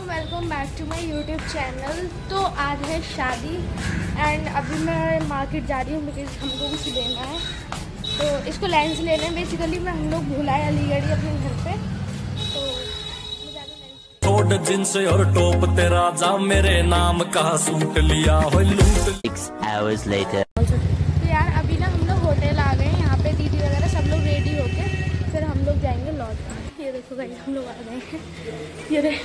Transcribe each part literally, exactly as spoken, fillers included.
Welcome back to my YouTube channel. तो आज है शादी एंड अभी मैं मार्केट जा रही हूँ बिकॉज हमको कुछ लेना है। तो इसको लेंस लेना है। बेसिकली मैं हम लोग भूला है अलीगढ़ अपने घर पे। तो छोड़ जींस और टॉप तेरा जा मेरे नाम का सूट लिया हो लूट। Six hours later. तो यार अभी ना हम लोग होटल आ गए। यहाँ पे दीदी वगैरह सब लोग रेडी होके फिर हम लोग जाएंगे लॉज। ये देखो गाइस हम लोग आ गए हैं। ये देख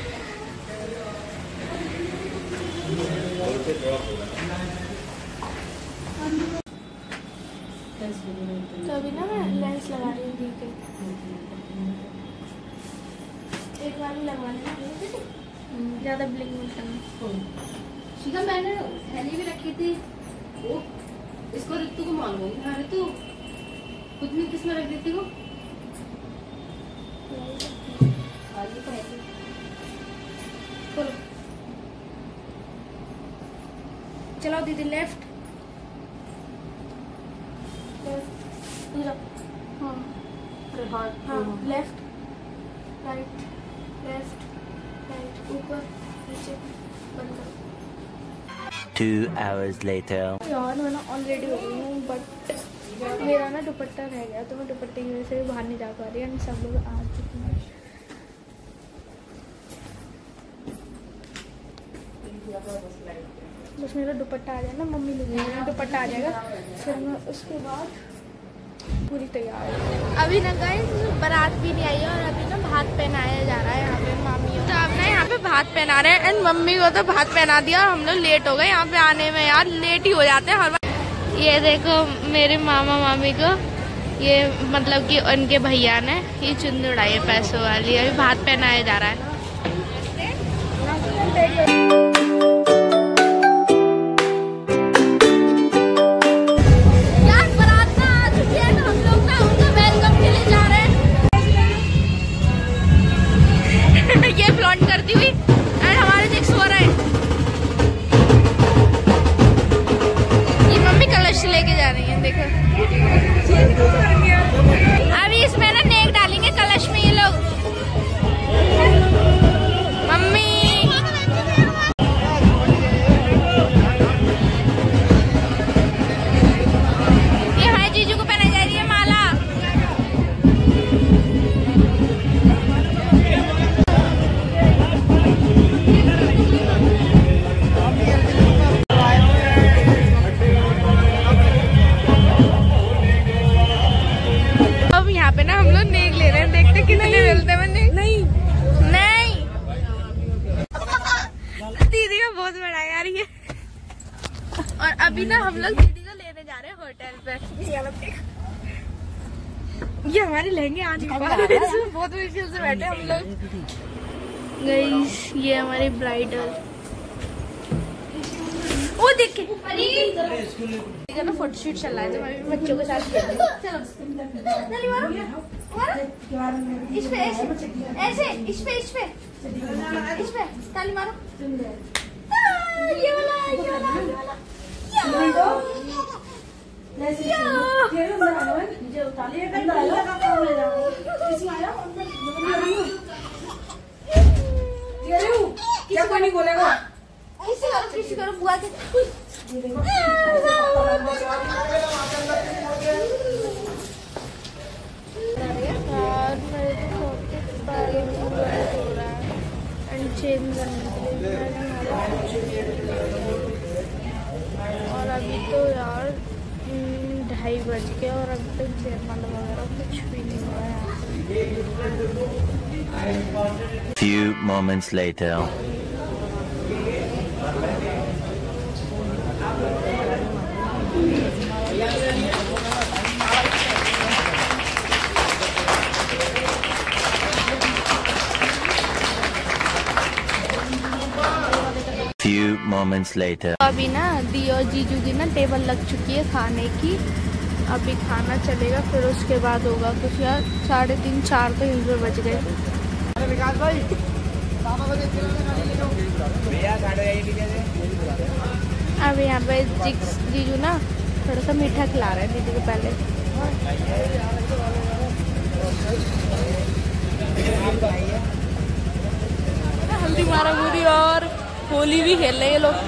तो अभी ना मैं लेंस लगा रही हूँ। ठीक है एक बार लगवाना ज़्यादा ब्लिंक मत करना। शिखा मैंने थैली भी रखी थी वो इसको ऋतु को मांगूंगी। हाँ ऋतु खुद ने किसमें रख दी थी वो? चलो दीदी लेफ्ट हाँ हाँ लेफ्ट राइट लेफ्ट राइट ऊपर नीचे बंद करो। Two hours later. यार मैं ना ऑलरेडी हो गई हूँ बट मेरा ना दुपट्टा रह गया तो मैं दुपट्टे की वजह से बाहर नहीं जा पा रही है। सब लोग आ चुके हैं। बस मेरा दुपट्टा आ जाए ना मम्मी लोग मेरा दुपट्टा आ जाएगा फिर मैं उसके बाद पूरी तैयार है। अभी ना गाइस बारात भी नहीं आई है और अभी ना भात पहनाया जा रहा है यहाँ पे मामी तो अब ना यहाँ पे भात पहना रहे हैं एंड मम्मी को तो भात पहना दिया और हम लोग लेट हो गए यहाँ पे आने में। यार लेट ही हो जाते हैं हर बार। ये देखो मेरे मामा मामी को ये मतलब कि उनके भैया ने ये चुन्नी उड़ाई है पैसों वाली। अभी भात पहनाया जा रहा है। करती हुई एंड हमारे देख सो रहा है। ये मम्मी कलश लेके जा रही है। देखो अभी इसमें ना नेक डालेंगे कलश में ये लोग। मम्मी ये हमारे जीजू को पहनाई जा रही है माला। पे ना हम लोग नेक ले रहे हैं। देखते कितने मिलते हैं। नहीं नहीं नहीं दीदी का बहुत बड़ा है यार ये। और अभी ना हम लोग दीदी को लेने जा रहे हैं होटल पे। ये हमारे लहंगे आज बहुत मुश्किल से बैठे हम लोग। गाइस ये हमारी ब्राइडल वो देखे ना फोटोशूट चल रहा है तो मैं बच्चों के साथ चलो ताली मारो मारो इस पे ऐसे ऐसे इस पे इस पे इस पे ताली मारो। ये वाला ये वाला ये वाला क्या कोई नहीं बोलेगा। किसी करो किसी करो बुआ के और अभी तो यार ढाई बज गए और अभी तक जयमाला वगैरह कुछ भी नहीं हुआ है। Few moments later. Few moments later. अभी ना दी और जीजू की ना टेबल लग चुकी है खाने की। अभी खाना चलेगा फिर उसके बाद होगा कुछ। यार साढ़े तीन चार तो यहीं पर बज गए। अब यहाँ पे जीजू ना थोड़ा सा मीठा खिला रहे हैं दीदी को पहले। हल्दी मारा मुरी और होली भी खेल रहे हैं ये लोग।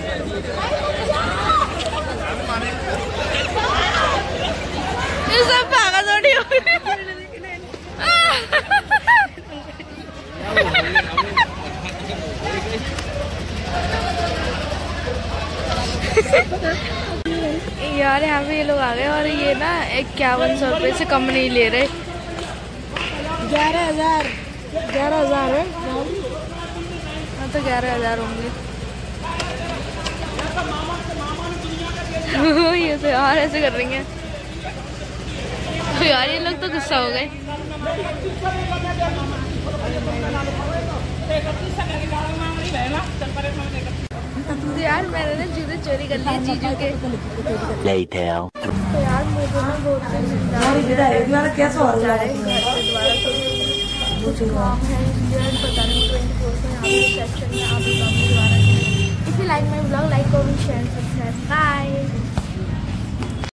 ये सब भागा दौड़ी हो यार यहाँ पे ये लोग आ गए और ये ना इक्यावन सौ रुपये से कम नहीं ले रहे। ग्यारह हजार ग्यारह हजार है। हाँ तो ग्यारह हजार होंगे। ये तो यार ऐसे कर रही हैं तो यार ये लोग तो गुस्सा हो गए। तो यार मैंने ना जूते चोरी कर लिए जीजू के। Later. तो यार मुझे ना बहुत से जिंदा कैसे हो रहा है।